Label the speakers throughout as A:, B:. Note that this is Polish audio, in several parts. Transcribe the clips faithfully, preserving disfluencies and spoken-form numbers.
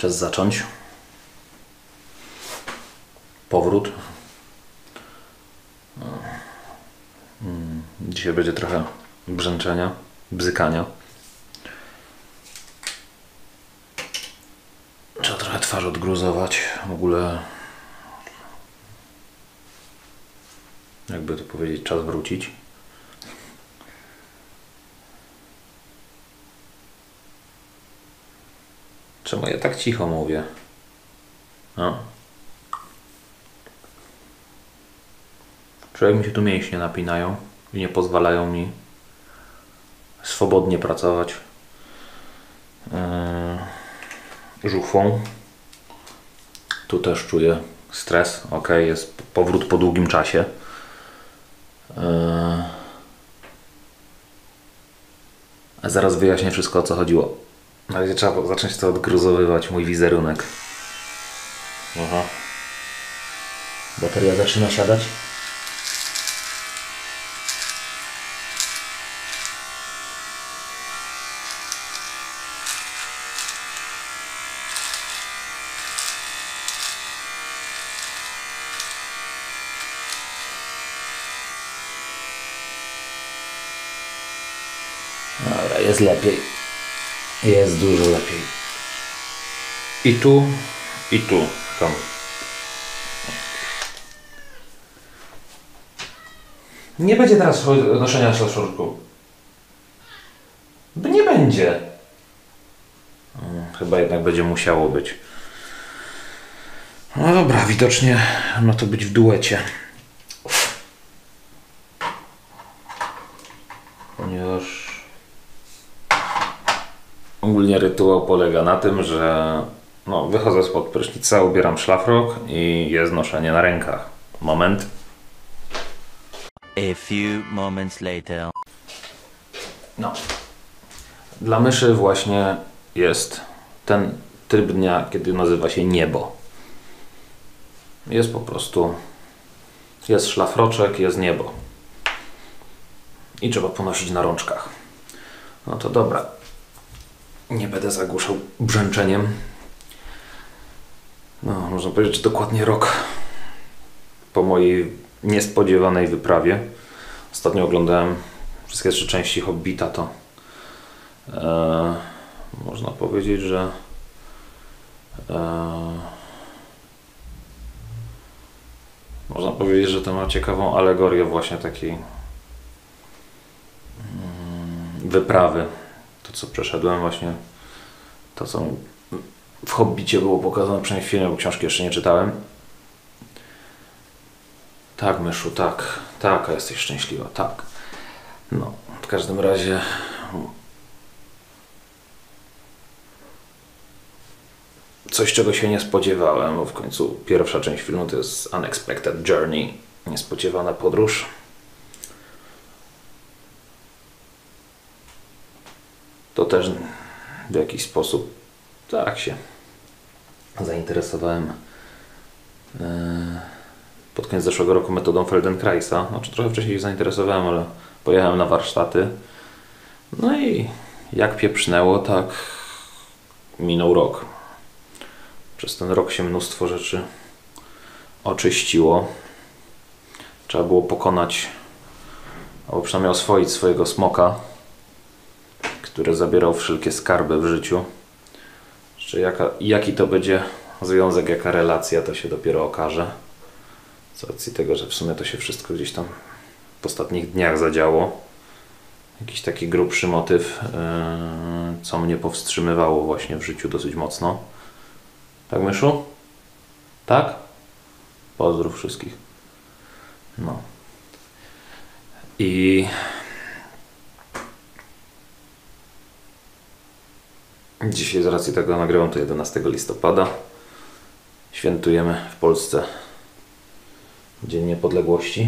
A: Czas zacząć. Powrót. Dzisiaj będzie trochę brzęczenia, bzykania. Trzeba trochę twarz odgruzować. W ogóle, jakby to powiedzieć, czas wrócić. Czemu ja tak cicho mówię? No. Człowiek mi się tu mięśnie napinają i nie pozwalają mi swobodnie pracować yy, żuchwą. Tu też czuję stres. Ok, jest powrót po długim czasie. Yy. A zaraz wyjaśnię wszystko, o co chodziło. Na razie trzeba zacząć to odgruzowywać, mój wizerunek. Aha. Bateria zaczyna siadać. Dobra, jest lepiej. Jest dużo lepiej. I tu, i tu. Tam. Nie będzie teraz noszenia szlafroczku. Nie będzie. Chyba jednak będzie musiało być. No dobra, widocznie ma to być w duecie. Ponieważ ogólnie rytuał polega na tym, że no, wychodzę spod prysznica, ubieram szlafrok i jest noszenie na rękach. Moment.
B: A few moments later.
A: No. Dla myszy właśnie jest ten tryb dnia, kiedy nazywa się niebo. Jest po prostu, jest szlafroczek, jest niebo. I trzeba ponosić na rączkach. No to dobra. Nie będę zagłuszał brzęczeniem. No, można powiedzieć, że dokładnie rok po mojej niespodziewanej wyprawie. Ostatnio oglądałem wszystkie trzy części Hobbita, to e, można powiedzieć, że e, można powiedzieć, że to ma ciekawą alegorię właśnie takiej mm, wyprawy. To, co przeszedłem właśnie, to co w Hobbicie było pokazane, przynajmniej w filmie, bo książki jeszcze nie czytałem. Tak, myszu, tak. Tak, a jesteś szczęśliwa, tak. No, w każdym razie coś, czego się nie spodziewałem, bo w końcu pierwsza część filmu to jest Unexpected Journey, niespodziewana podróż. To też w jakiś sposób tak się zainteresowałem yy, pod koniec zeszłego roku metodą Feldenkraisa. Znaczy trochę wcześniej się zainteresowałem, ale pojechałem na warsztaty. No i jak pieprznęło, tak minął rok. Przez ten rok się mnóstwo rzeczy oczyściło. Trzeba było pokonać, albo przynajmniej oswoić swojego smoka, który zabierał wszelkie skarby w życiu. Jeszcze jaka, jaki to będzie związek, jaka relacja, to się dopiero okaże. Z racji tego, że w sumie to się wszystko gdzieś tam w ostatnich dniach zadziało. Jakiś taki grubszy motyw, yy, co mnie powstrzymywało właśnie w życiu dosyć mocno. Tak, myszu? Tak? Pozdrów wszystkich. No. I dzisiaj z racji tego nagrywam to jedenastego listopada. Świętujemy w Polsce Dzień Niepodległości.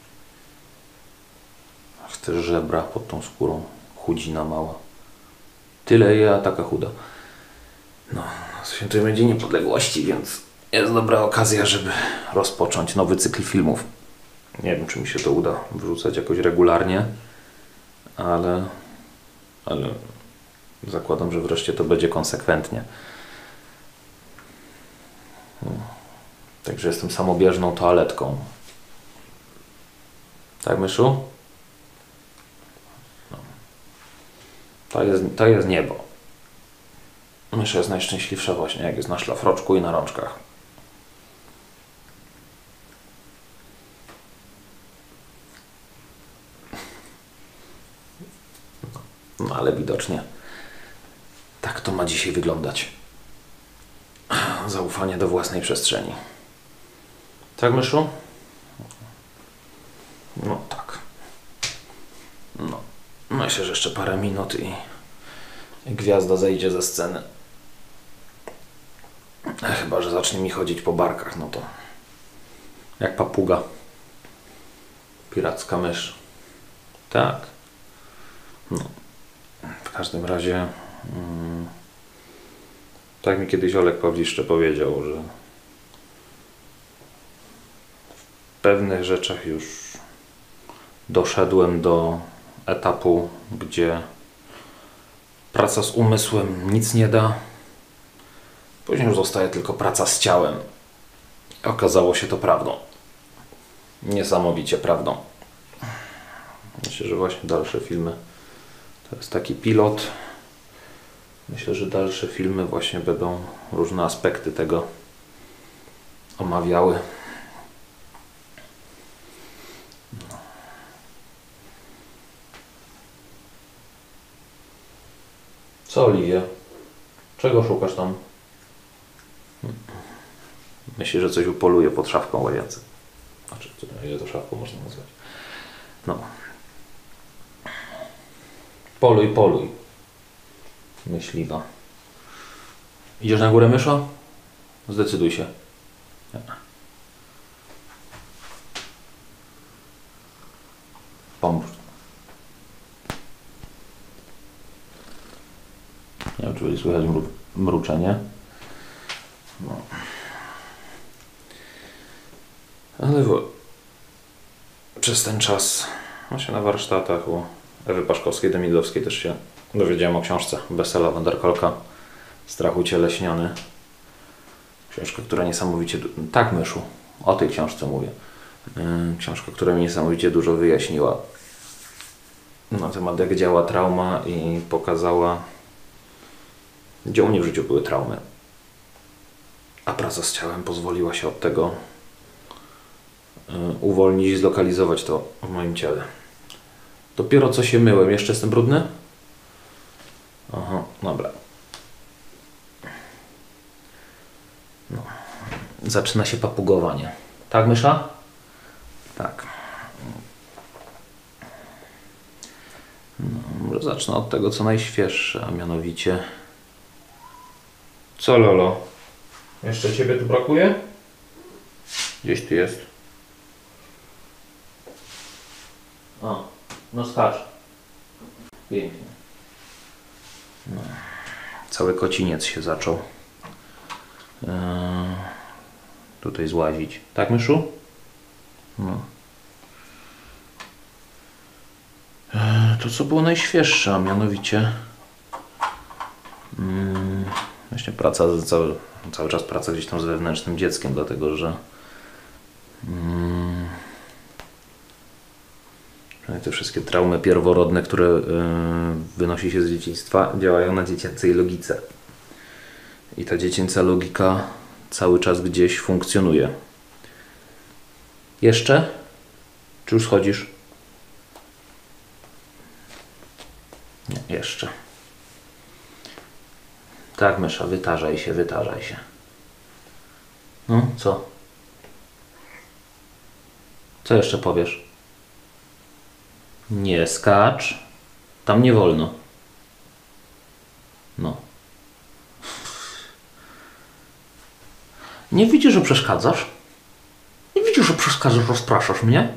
A: Ach, te żebra pod tą skórą. Chudzina mała. Tyle je, a taka chuda. No, świętujemy Dzień Niepodległości, więc jest dobra okazja, żeby rozpocząć nowy cykl filmów. Nie wiem, czy mi się to uda wrzucać jakoś regularnie, ale, ale zakładam, że wreszcie to będzie konsekwentnie. Także jestem samobieżną toaletką. Tak, myszu? No. To jest, to jest niebo. Mysza jest najszczęśliwsza właśnie, jak jest na szlafroczku i na rączkach. No ale widocznie tak to ma dzisiaj wyglądać. Zaufanie do własnej przestrzeni. Tak, myszu? No tak. No. Myślę, że jeszcze parę minut i, i gwiazda zejdzie ze sceny. Chyba że zacznie mi chodzić po barkach, no to jak papuga. Piracka mysz. Tak. No. W każdym razie mm, tak mi kiedyś Olek Pawliszcze powiedział, że w pewnych rzeczach już doszedłem do etapu, gdzie praca z umysłem nic nie da. Później już zostaje tylko praca z ciałem. Okazało się to prawdą. Niesamowicie prawdą. Myślę, że właśnie dalsze filmy to jest taki pilot. Myślę, że dalsze filmy właśnie będą różne aspekty tego omawiały. No. Co, Oliwie? Czego szukasz tam? Myślę, że coś upoluje pod szafką łazience. Znaczy, ile to szafką można nazwać? No. Poluj, poluj. Myśliwa. Idziesz na górę, myszo? Zdecyduj się. Nie. Pomóż. Nie wiem, czy będzie słychać mru mruczenie. No. Ale w... przez ten czas właśnie na warsztatach u Ewy Paszkowskiej-Demidlowskiej też się dowiedziałem o książce Wesela Wenderkolka Strach ucieleśniony. Książka, która niesamowicie... Tak, myszu, o tej książce mówię. Książka, która mi niesamowicie dużo wyjaśniła na temat, jak działa trauma i pokazała, gdzie u mnie w życiu były traumy. A praca z ciałem pozwoliła się od tego uwolnić i zlokalizować to w moim ciele. Dopiero co się myłem. Jeszcze jestem brudny? Aha, dobra. No. Zaczyna się papugowanie. Tak, mysza? Tak. No, może zacznę od tego, co najświeższe, a mianowicie... Co, Lolo? Jeszcze ciebie tu brakuje? Gdzieś tu jest. O, no skacz. Pięknie. No. Cały kociniec się zaczął yy, tutaj złazić. Tak, myszu? No. Yy, to co było najświeższe, a mianowicie yy, właśnie praca, cały, cały czas praca gdzieś tam z wewnętrznym dzieckiem, dlatego że yy, te wszystkie traumy pierworodne, które yy, wynosi się z dzieciństwa, działają na dziecięcej logice. I ta dziecięca logika cały czas gdzieś funkcjonuje. Jeszcze? Czy już schodzisz? Nie, jeszcze. Tak, mysza, wytarzaj się, wytarzaj się. No, co? Co jeszcze powiesz? Nie skacz. Tam nie wolno. No. Nie widzisz, że przeszkadzasz? Nie widzisz, że przeszkadzasz, rozpraszasz mnie?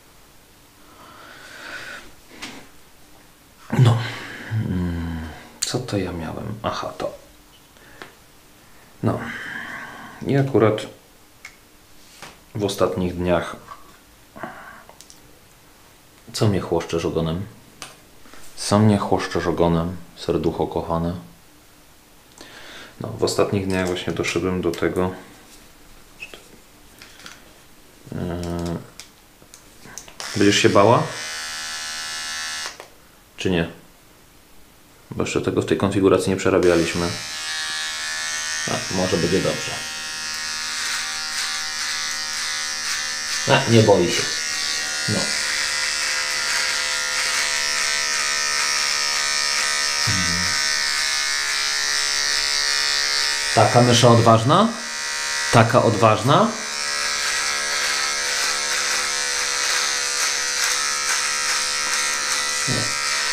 A: No. Co to ja miałem? Aha, to. No. I akurat w ostatnich dniach co mnie chłoszczesz ogonem? Co mnie chłoszczesz ogonem, serducho kochane? No, w ostatnich dniach właśnie doszedłem do tego, Będziesz się bała? Czy nie? Bo jeszcze tego w tej konfiguracji nie przerabialiśmy. A, może będzie dobrze. A, nie boi się. No. Hmm. Taka mysza odważna? Taka odważna? Nie.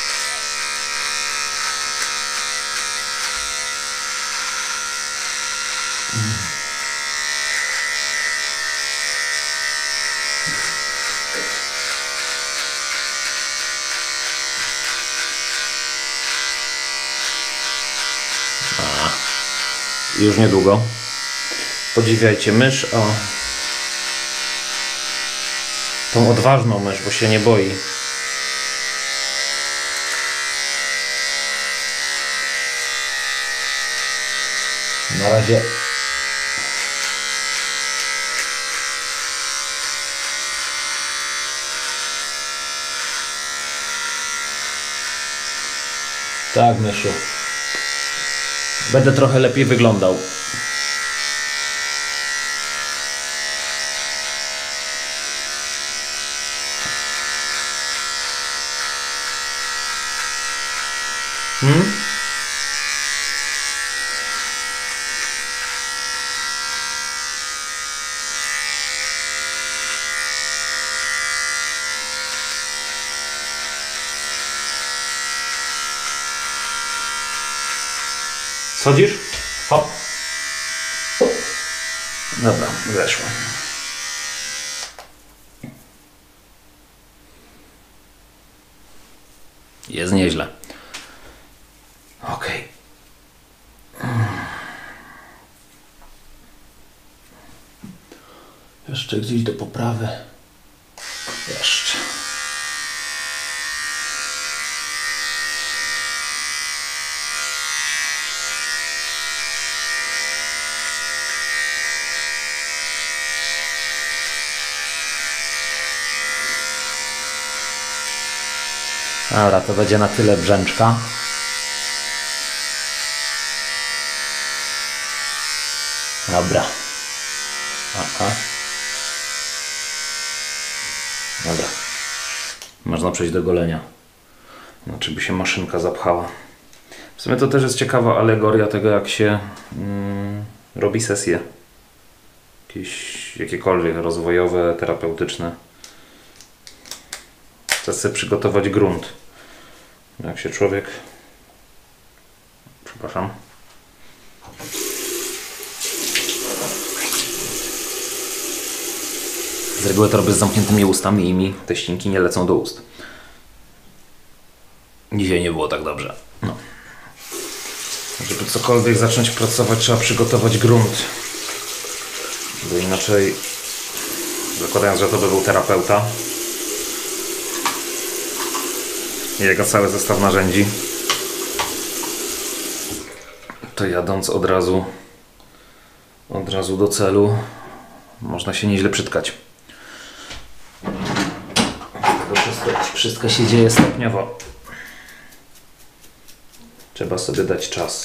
A: Już niedługo. Podziwiajcie mysz, o tą odważną mysz, bo się nie boi. Na razie tak, myszu. Będę trochę lepiej wyglądał. Hmm? Schodzisz? Hop. Dobra, weszło. Jest nieźle. Okej. Jeszcze gdzieś do poprawy. Jeszcze. Dobra, to będzie na tyle brzęczka. Dobra. Aha. Dobra. Można przejść do golenia. Znaczy by się maszynka zapchała. W sumie to też jest ciekawa alegoria tego, jak się mm, robi sesje. Jakieś, jakiekolwiek rozwojowe, terapeutyczne. Chcę sobie przygotować grunt. Jak się człowiek... Przepraszam. Z reguły to robię z zamkniętymi ustami i mi te ścinki nie lecą do ust. Dzisiaj nie było tak dobrze. No. Żeby cokolwiek zacząć pracować, trzeba przygotować grunt. Bo inaczej, zakładając, że to by był terapeuta i jego cały zestaw narzędzi, to jadąc od razu od razu do celu można się nieźle przytkać. To wszystko, wszystko się dzieje stopniowo. Trzeba sobie dać czas.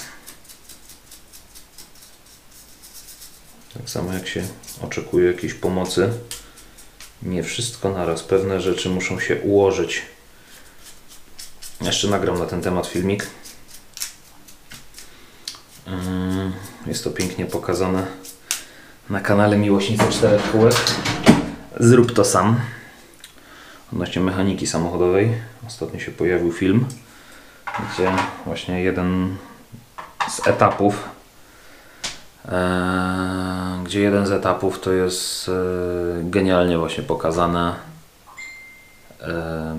A: Tak samo jak się oczekuje jakiejś pomocy, nie wszystko naraz. Pewne rzeczy muszą się ułożyć. Jeszcze nagram na ten temat filmik. Jest to pięknie pokazane na kanale Miłośnicy Czterech Kółek. Zrób to sam. Odnośnie mechaniki samochodowej. Ostatnio się pojawił film, gdzie właśnie jeden z etapów e, gdzie jeden z etapów to jest e, genialnie właśnie pokazane, e,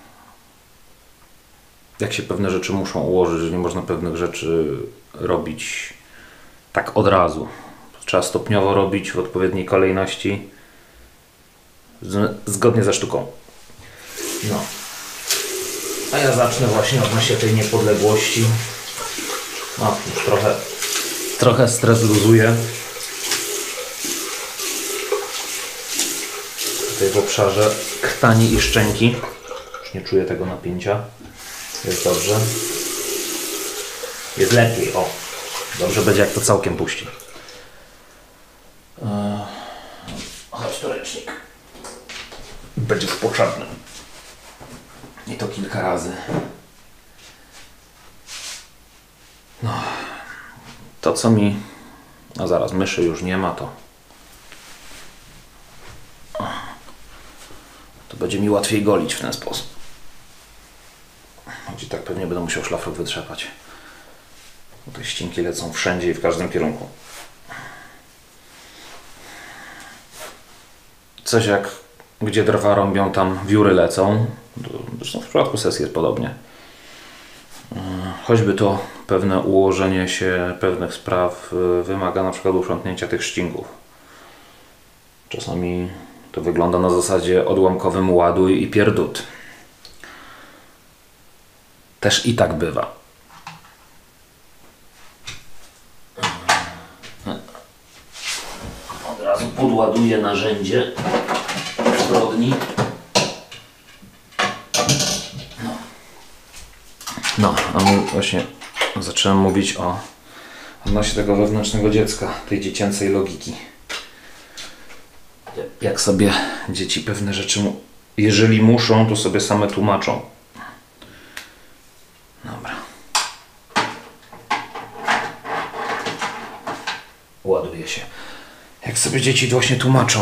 A: jak się pewne rzeczy muszą ułożyć, że nie można pewnych rzeczy robić tak od razu. Trzeba stopniowo robić w odpowiedniej kolejności, z, zgodnie ze sztuką. No. A ja zacznę właśnie odnośnie tej niepodległości. No, już trochę, trochę stres luzuje. tutaj w obszarze krtani i szczęki. Już nie czuję tego napięcia. Jest dobrze. Jest lepiej, o. Dobrze będzie, jak to całkiem puści. Eee, chodź tu ręcznik. Będzie potrzebny. I to kilka razy. No. To co mi... No zaraz, myszy już nie ma, to... To będzie mi łatwiej golić w ten sposób. Choć i tak pewnie będę musiał szlafrok wytrzepać. Bo te ścinki lecą wszędzie i w każdym kierunku. Coś jak gdzie drwa rąbią, tam wióry lecą. Zresztą w przypadku sesji jest podobnie. Choćby to pewne ułożenie się pewnych spraw wymaga na przykład uprzątnięcia tych ścinków. Czasami to wygląda na zasadzie odłamkowym ładuj i pierdut. Też i tak bywa. Od razu podładuję narzędzie zbrodni. No. No, a my właśnie zacząłem mówić o odnośnie tego wewnętrznego dziecka, tej dziecięcej logiki. Jak sobie dzieci pewne rzeczy, jeżeli muszą, to sobie same tłumaczą. Dobra. Ładuje się. Jak sobie dzieci właśnie tłumaczą.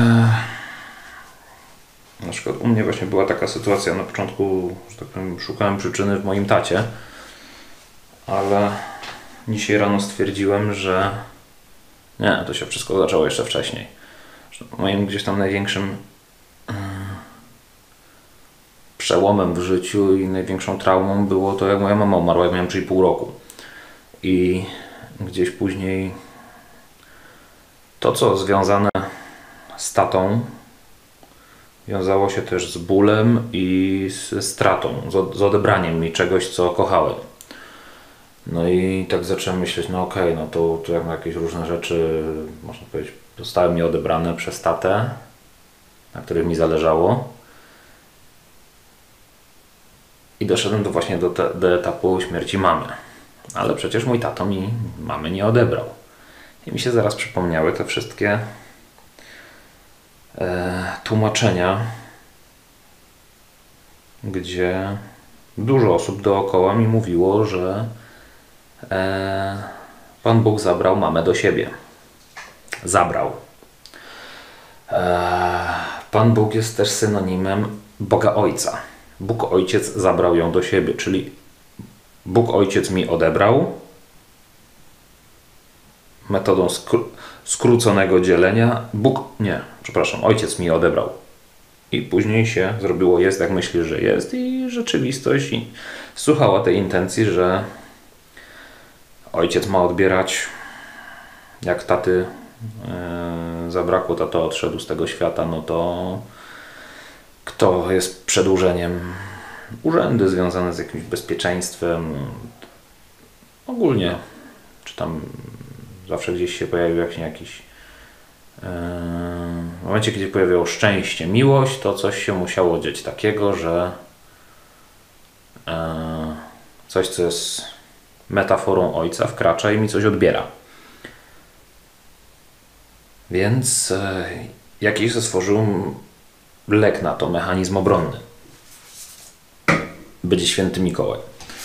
A: Na przykład u mnie właśnie była taka sytuacja na początku, że tak powiem, szukałem przyczyny w moim tacie, ale dzisiaj rano stwierdziłem, że nie, to się wszystko zaczęło jeszcze wcześniej. Moim gdzieś tam największym przełomem w życiu i największą traumą było to, jak moja mama umarła, jak miałem trzy i pół roku. I gdzieś później to, co związane z tatą, wiązało się też z bólem i ze stratą, z odebraniem mi czegoś, co kochałem. No i tak zacząłem myśleć, no okej, okay, no to, to jak jakieś różne rzeczy, można powiedzieć, zostały mi odebrane przez tatę, na których mi zależało. I doszedłem do właśnie do, te, do etapu śmierci mamy. Ale przecież mój tato mi mamy nie odebrał. I mi się zaraz przypomniały te wszystkie e, tłumaczenia, gdzie dużo osób dookoła mi mówiło, że e, Pan Bóg zabrał mamę do siebie. Zabrał. E, Pan Bóg jest też synonimem Boga Ojca. Bóg Ojciec zabrał ją do siebie, czyli Bóg Ojciec mi odebrał metodą skró- skróconego dzielenia. Bóg, nie, przepraszam, Ojciec mi odebrał. I później się zrobiło jest, jak myślisz, że jest, i rzeczywistość i słuchała tej intencji, że Ojciec ma odbierać, jak taty yy, zabrakło, tato odszedł z tego świata, no to kto jest przedłużeniem? Urzędy związane z jakimś bezpieczeństwem. Ogólnie, czy tam zawsze gdzieś się pojawił jakiś, jakiś yy, w momencie, kiedy pojawiało szczęście, miłość, to coś się musiało dziać takiego, że yy, coś, co jest metaforą Ojca, wkracza i mi coś odbiera. Więc yy, jakiś stworzył lek na to, mechanizm obronny. Będzie święty Mikołaj.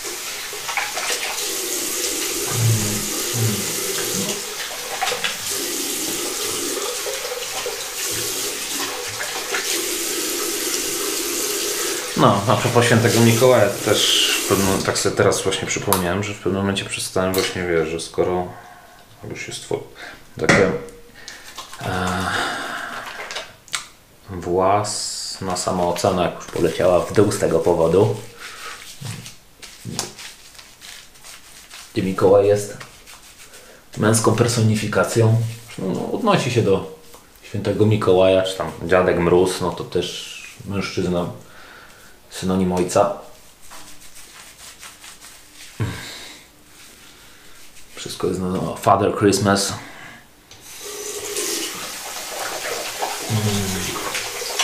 A: No, a propos świętego Mikołaja, to też w pewnym, tak sobie teraz właśnie przypomniałem, że w pewnym momencie przestałem właśnie, wiesz, że skoro już się stworzył, tak powiem, e, własna samoocena jak już poleciała w dół z tego powodu, gdzie Mikołaj jest męską personifikacją, no, odnosi się do świętego Mikołaja, czy tam dziadek Mróz, no to też mężczyzna, synonim ojca. Wszystko jest no, Father Christmas.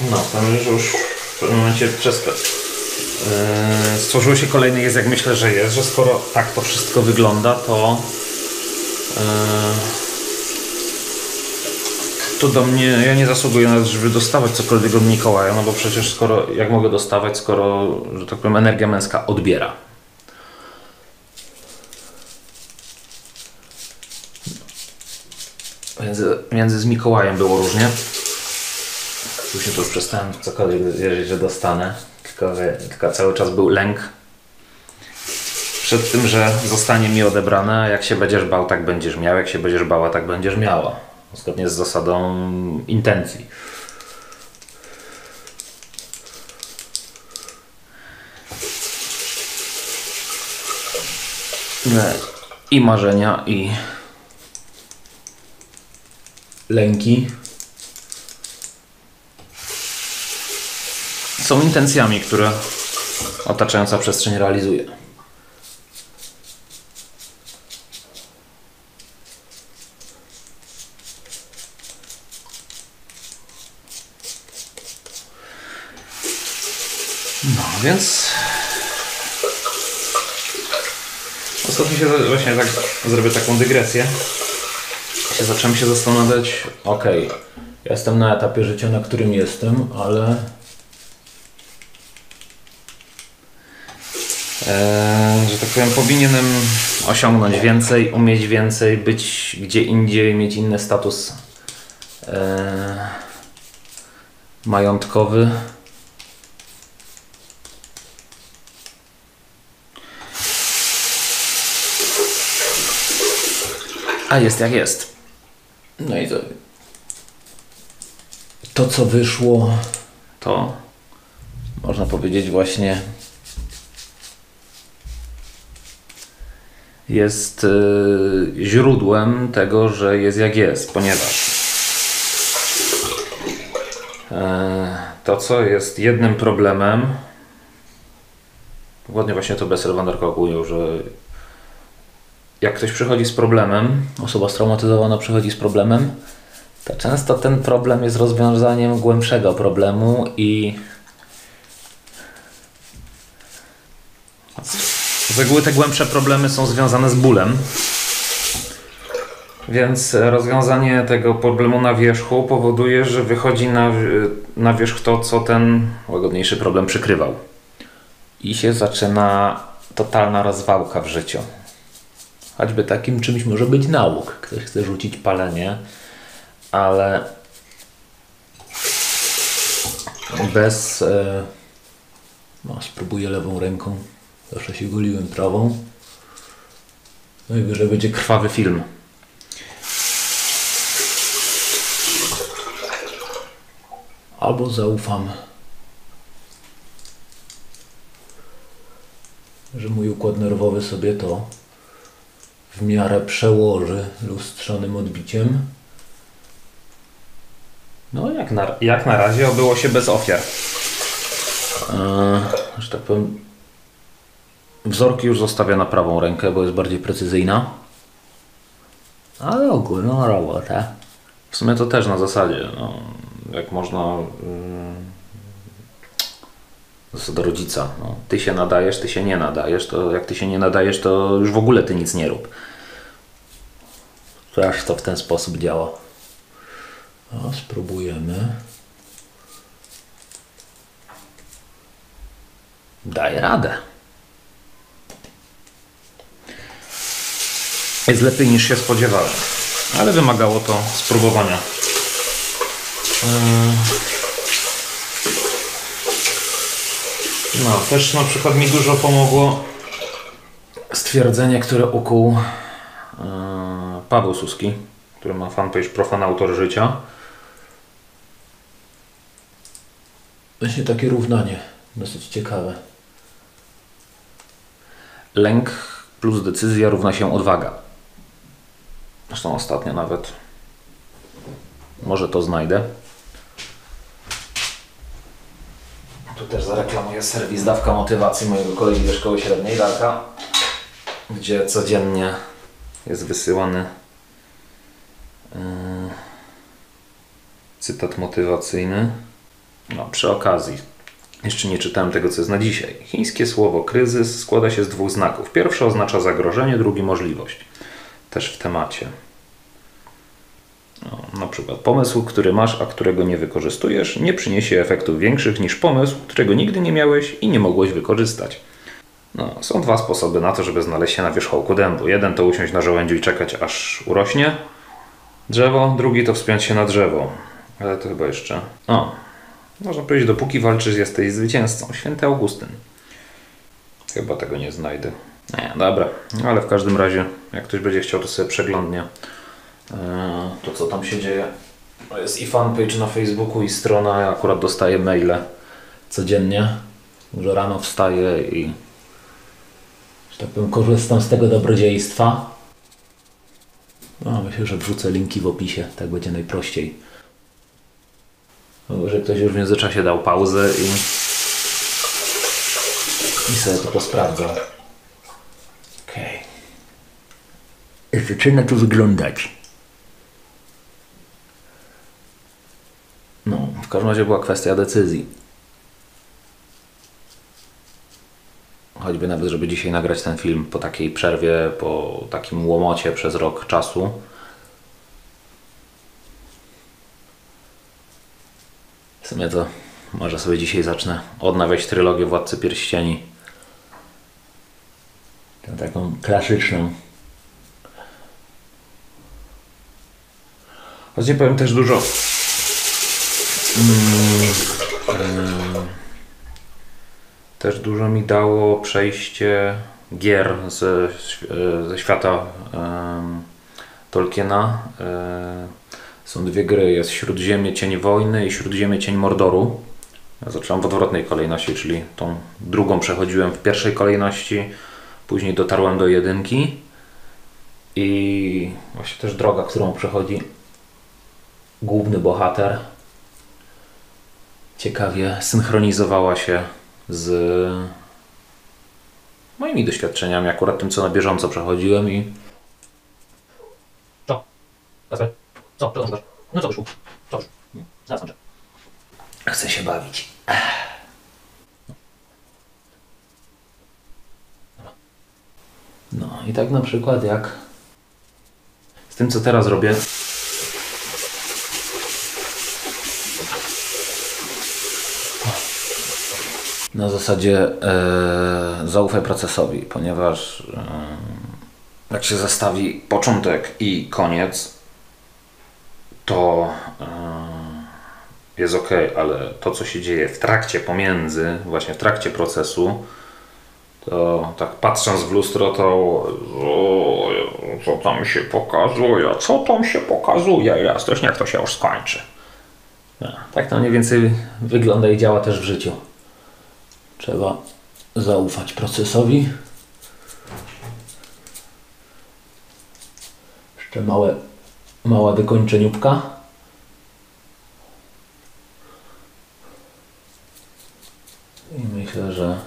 A: No, tam już, już w pewnym momencie przez to yy, stworzyło się kolejny jest, jak myślę, że jest, że skoro tak to wszystko wygląda, to yy, to do mnie, ja nie zasługuję nawet, żeby dostawać cokolwiek od Mikołaja, no bo przecież skoro, jak mogę dostawać, skoro, że tak powiem, energia męska odbiera. Między, między z Mikołajem było różnie. Później to już przestałem cokolwiek wierzyć, że dostanę. Tylko, tylko cały czas był lęk przed tym, że zostanie mi odebrane, a jak się będziesz bał, tak będziesz miał, jak się będziesz bała, tak będziesz miała. Zgodnie z zasadą intencji. I marzenia, i lęki są intencjami, które otaczająca przestrzeń realizuje. No więc ostatnio się właśnie tak zrobię taką dygresję. Się zacząłem się zastanawiać, okej, okay, ja jestem na etapie życia, na którym jestem, ale e, że tak powiem, powinienem osiągnąć więcej, umieć więcej, być gdzie indziej, mieć inny status e, majątkowy. A jest jak jest. No i to, to co wyszło, to można powiedzieć właśnie jest y, źródłem tego, że jest jak jest, ponieważ y, to co jest jednym problemem, ładnie właśnie to Bessel van der Kolk ujął, że jak ktoś przychodzi z problemem, osoba straumatyzowana przychodzi z problemem, to często ten problem jest rozwiązaniem głębszego problemu i z reguły te głębsze problemy są związane z bólem. Więc rozwiązanie tego problemu na wierzchu powoduje, że wychodzi na, na wierzch to, co ten łagodniejszy problem przykrywał. I się zaczyna totalna rozwałka w życiu. Choćby takim czymś może być nauk. Ktoś chce rzucić palenie, ale bez... E, no, spróbuję lewą ręką. Zawsze się goliłem prawą. No i wyżej będzie krwawy film. Albo zaufam, że mój układ nerwowy sobie to w miarę przełoży lustrzanym odbiciem. No jak na, jak na razie obyło się bez ofiar. Eee, że tak powiem, wzorki już zostawię na prawą rękę, bo jest bardziej precyzyjna. Ale ogólną robotę. W sumie to też na zasadzie, no, jak można... Yy, zasada rodzica. No, ty się nadajesz, ty się nie nadajesz, to jak ty się nie nadajesz, to już w ogóle ty nic nie rób. Aż to w ten sposób działa. No, spróbujemy. Daj radę. Jest lepiej niż się spodziewałem, ale wymagało to spróbowania. No, też na przykład mi dużo pomogło stwierdzenie, które ukuł Paweł Suski, który ma fanpage Profanautor Życia. Właśnie takie równanie, dosyć ciekawe. Lęk plus decyzja równa się odwaga. Zresztą ostatnio nawet może to znajdę. Tu też zareklamuję serwis Dawka Motywacji mojego kolegi ze szkoły średniej, Darka, gdzie codziennie jest wysyłany yy, cytat motywacyjny. No, przy okazji, jeszcze nie czytałem tego, co jest na dzisiaj. Chińskie słowo kryzys składa się z dwóch znaków. Pierwszy oznacza zagrożenie, drugi możliwość. Też w temacie. No, na przykład pomysł, który masz, a którego nie wykorzystujesz, nie przyniesie efektów większych niż pomysł, którego nigdy nie miałeś i nie mogłeś wykorzystać. No, są dwa sposoby na to, żeby znaleźć się na wierzchołku dębu. Jeden to usiąść na żołędziu i czekać, aż urośnie drzewo, drugi to wspiąć się na drzewo. Ale to chyba jeszcze... O, można powiedzieć, dopóki walczysz, jesteś zwycięzcą. Święty Augustyn. Chyba tego nie znajdę. Nie, dobra. Ale w każdym razie, jak ktoś będzie chciał, to sobie przeglądnie to, co tam się dzieje. To jest i fanpage na Facebooku, i strona. Ja akurat dostaję maile codziennie. Że rano wstaję i, że tak powiem, korzystam z tego dobrodziejstwa. No, myślę, że wrzucę linki w opisie. Tak będzie najprościej. No, że ktoś już w międzyczasie dał pauzę i, i sobie to posprawdzał. Okej. Okay. Zaczyna to wyglądać. No, w każdym razie była kwestia decyzji. Choćby nawet, żeby dzisiaj nagrać ten film po takiej przerwie, po takim łomocie przez rok czasu. W sumie to może sobie dzisiaj zacznę odnawiać trylogię Władcy Pierścieni. Tę taką klasyczną. Choć nie powiem też dużo. Hmm, hmm. Też dużo mi dało przejście gier ze, ze świata um, Tolkiena. Um, są dwie gry, jest Śródziemie Cień Wojny i Śródziemie Cień Mordoru. Ja zacząłem w odwrotnej kolejności, czyli tą drugą przechodziłem w pierwszej kolejności, później dotarłem do jedynki i właśnie też droga, którą przechodzi główny bohater, ciekawie synchronizowała się z moimi doświadczeniami, akurat tym, co na bieżąco przechodziłem i... Co? Co? Co? Co? No co wyszło? Co wyszło? Zaznaczę. Chcę się bawić. No i tak na przykład jak z tym, co teraz robię. Na zasadzie e, zaufaj procesowi, ponieważ e, jak się zestawi początek i koniec, to e, jest ok, ale to, co się dzieje w trakcie, pomiędzy, właśnie w trakcie procesu, to tak patrząc w lustro, to o, co tam się pokazuje, co tam się pokazuje, jasność, niech to się już skończy. No, tak to mniej więcej wygląda i działa też w życiu. Trzeba zaufać procesowi. Jeszcze małe, mała wykończeniówka. I myślę, że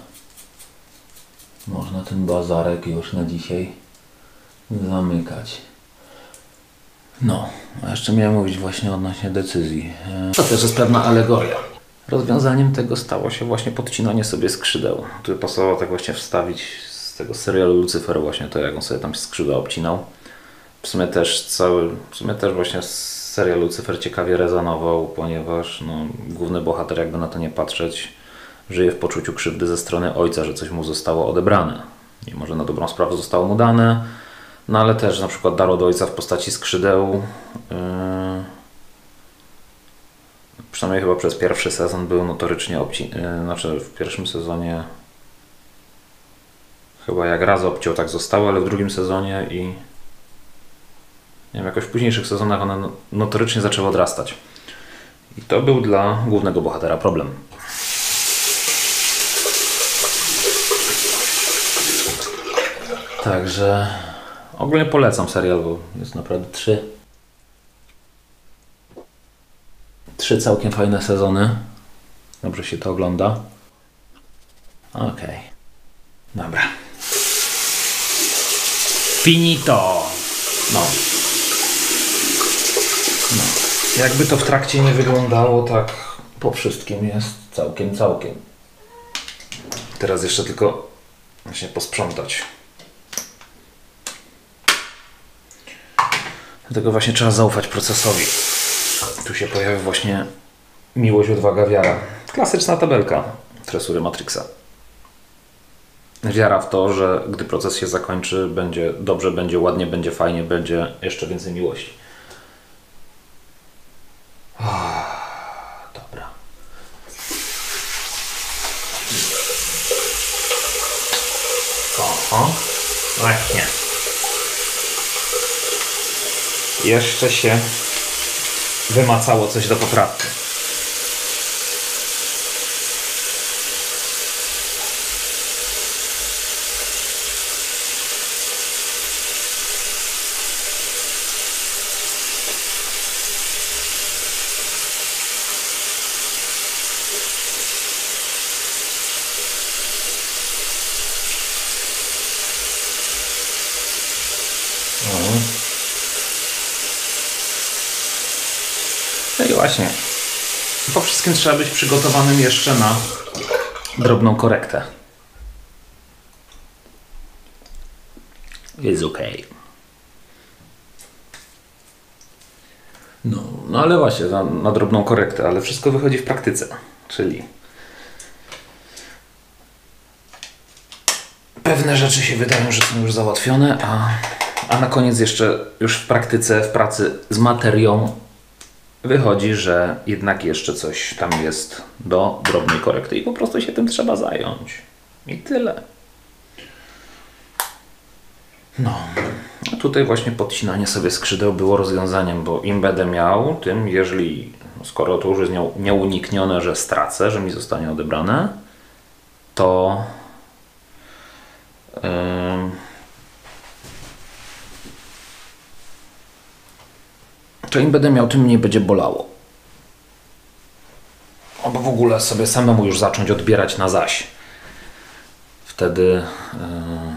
A: można ten bazarek już na dzisiaj zamykać. No, a jeszcze miałem mówić właśnie odnośnie decyzji. To też jest pewna alegoria. Rozwiązaniem tego stało się właśnie podcinanie sobie skrzydeł. Tu pasowało tak właśnie wstawić z tego serialu Lucyfer właśnie to, jak on sobie tam skrzydła obcinał. W sumie też cały, w sumie też właśnie serial Lucyfer ciekawie rezonował, ponieważ no, główny bohater, jakby na to nie patrzeć, żyje w poczuciu krzywdy ze strony ojca, że coś mu zostało odebrane. Mimo że na dobrą sprawę zostało mu dane, no ale też na przykład dar od ojca w postaci skrzydeł. Yy... Przynajmniej chyba przez pierwszy sezon był notorycznie obcinany. Znaczy w pierwszym sezonie chyba jak raz obciął, tak zostało, ale w drugim sezonie i nie wiem, jakoś w późniejszych sezonach one notorycznie zaczęły odrastać. I to był dla głównego bohatera problem. Także ogólnie polecam serial, bo jest naprawdę trzy Trzy całkiem fajne sezony. Dobrze się to ogląda. Okej. Okay. Dobra. Finito! No. No. Jakby to w trakcie nie wyglądało tak po wszystkim jest całkiem, całkiem. Teraz jeszcze tylko właśnie posprzątać. Dlatego właśnie trzeba zaufać procesowi. Tu się pojawia właśnie miłość, odwaga, wiara. Klasyczna tabelka tresury Matrixa. Wiara w to, że gdy proces się zakończy, będzie dobrze, będzie ładnie, będzie fajnie, będzie jeszcze więcej miłości. Dobra. Oho. Właśnie. Jeszcze się wymacało coś do poprawki. No i właśnie, po wszystkim trzeba być przygotowanym jeszcze na drobną korektę. Jest ok. No, no ale właśnie, na, na drobną korektę, ale wszystko wychodzi w praktyce, czyli pewne rzeczy się wydają, że są już załatwione, a, a na koniec jeszcze już w praktyce, w pracy z materią wychodzi, że jednak jeszcze coś tam jest do drobnej korekty i po prostu się tym trzeba zająć. I tyle. No, a tutaj właśnie podcinanie sobie skrzydeł było rozwiązaniem, bo im będę miał, tym jeżeli, skoro to już jest nieuniknione, że stracę, że mi zostanie odebrane, to yy, to im będę miał, tym mniej będzie bolało. Albo w ogóle sobie samemu już zacząć odbierać na zaś. Wtedy yy,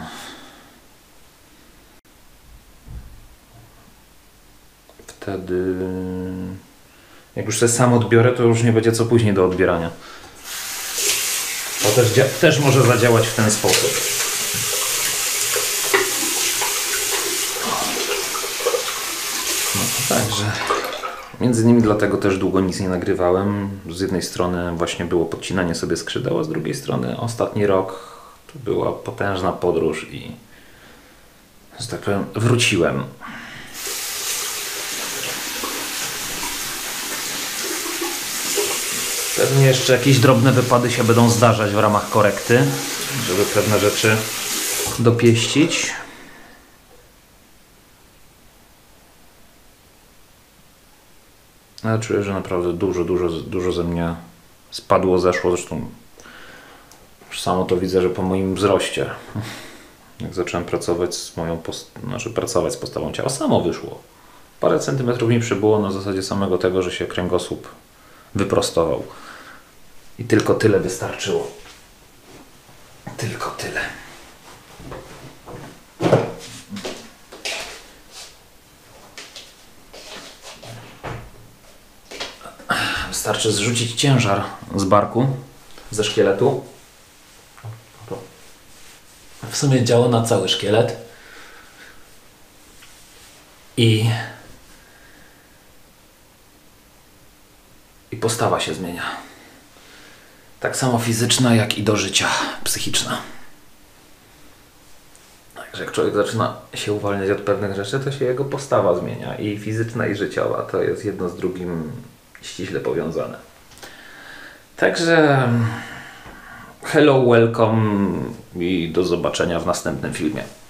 A: wtedy jak już sobie sam odbiorę, to już nie będzie co później do odbierania. To też, też może zadziałać w ten sposób. No, także między innymi dlatego też długo nic nie nagrywałem. Z jednej strony właśnie było podcinanie sobie skrzydeł, a z drugiej strony ostatni rok to była potężna podróż i, że tak powiem, wróciłem. Pewnie jeszcze jakieś drobne wypady się będą zdarzać w ramach korekty, żeby pewne rzeczy dopieścić. Ale czuję, że naprawdę dużo, dużo, dużo ze mnie spadło, zeszło. Zresztą już samo to widzę, że po moim wzroście, jak zacząłem pracować z moją, post- znaczy pracować z postawą ciała, samo wyszło. Parę centymetrów mi przybyło na zasadzie samego tego, że się kręgosłup wyprostował. I tylko tyle wystarczyło. Tylko tyle. Wystarczy zrzucić ciężar z barku, ze szkieletu. W sumie działa na cały szkielet. I I postawa się zmienia. Tak samo fizyczna, jak i do życia psychiczna. Także jak człowiek zaczyna się uwalniać od pewnych rzeczy, to się jego postawa zmienia. I fizyczna, i życiowa. To jest jedno z drugim ściśle powiązane. Także hello, welcome i do zobaczenia w następnym filmie.